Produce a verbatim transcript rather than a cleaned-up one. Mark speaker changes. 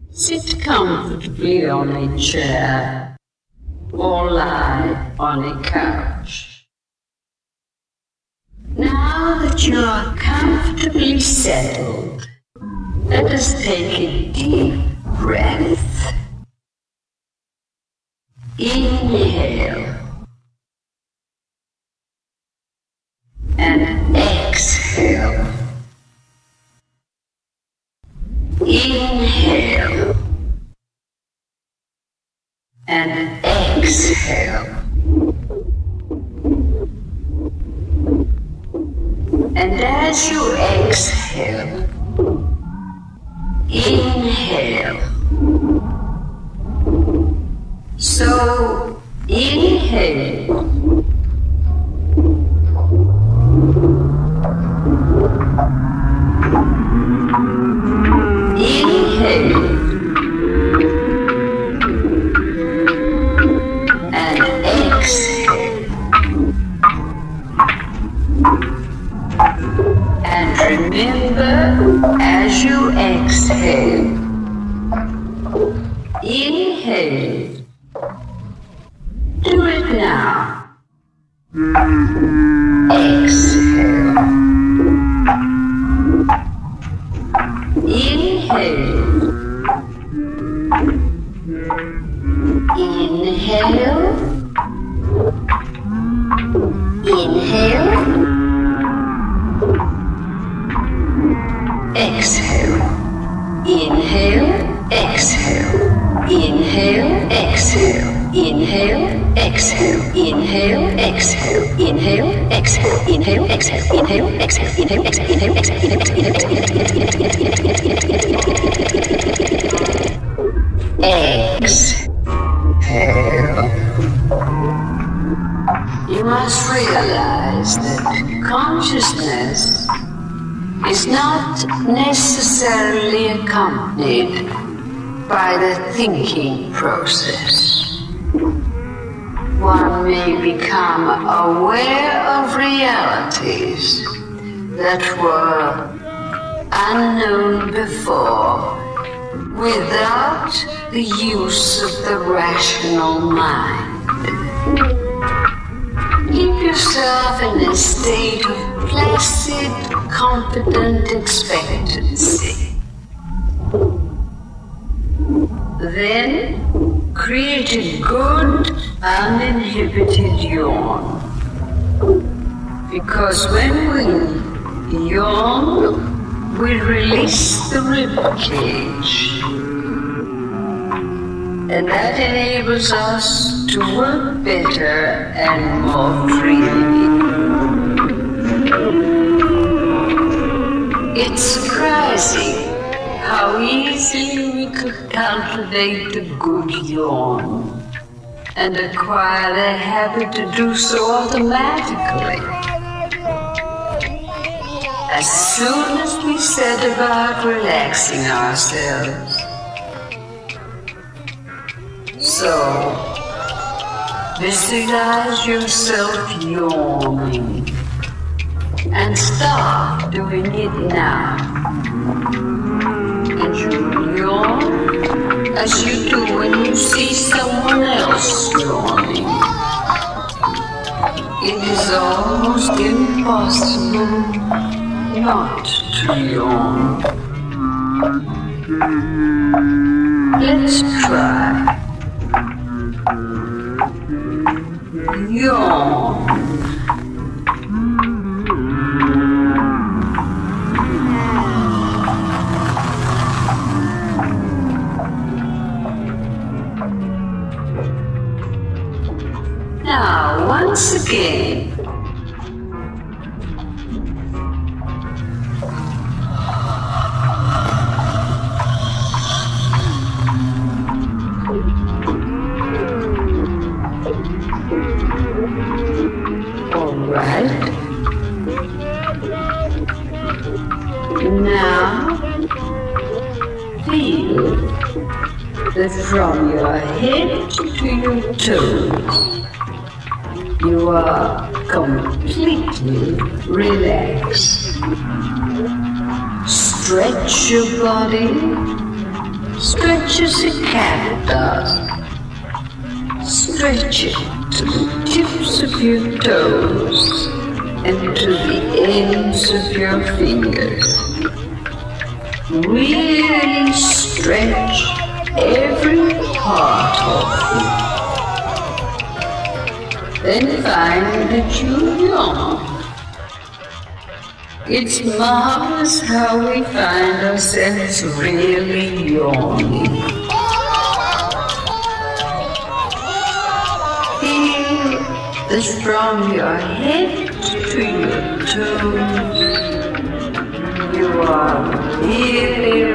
Speaker 1: Sit comfortably on a chair or lie on a couch. Now that you are comfortably settled, let us take a deep breath. Inhale and exhale. Inhale and exhale. And as you exhale, inhale. So inhale. Inhale and exhale. And remember, as you exhale, inhale. Do it now. Exhale. Inhale. Inhale. Inhale. Exhale. Inhale. Exhale. Inhale. Exhale. Inhale, exhale, inhale, exhale, inhale, exhale, inhale, exhale, inhale, exhale, inhale, exhale, inhale, exhale, inhale, exhale. You must realize that consciousness is not necessarily accompanied by the thinking process. One may become aware of realities that were unknown before without the use of the rational mind. Keep yourself in a state of placid, confident expectancy. Then, create a good, uninhibited yawn. Because when we yawn, we release the rib cage. And that enables us to work better and more freely. It's surprising how easily we could cultivate a good yawn and acquire the habit to do so automatically. As soon as we set about relaxing ourselves. So, visualize yourself yawning and start doing it now. And you will yawn as you do when you see someone else yawning. It is almost impossible not to yawn. Let's try. Yawn. Now, once again, all right. Now, feel that from your head to your toes, you are completely relaxed. Stretch your body, Stretch as a cat does. Stretch it to the tips of your toes and to the ends of your fingers. Really stretch every part of you. Then find that you yawn. It's marvelous how we find ourselves really yawning. Feel that from your head to your toes, you are really